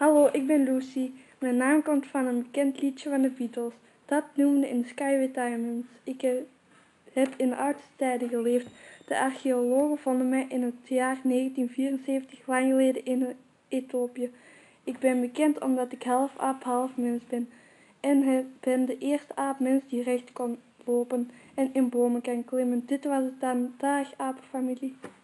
Hallo, ik ben Lucy. Mijn naam komt van een bekend liedje van de Beatles. Dat noemde In the Sky with Diamonds. Ik heb in de oudste tijden geleefd. De archeologen vonden mij in het jaar 1974 lang geleden in Ethiopië. Ik ben bekend omdat ik half aap, half mens ben. En ben de eerste aapmens die recht kon lopen en in bomen kan klimmen. Dit was het dan. Dag apenfamilie.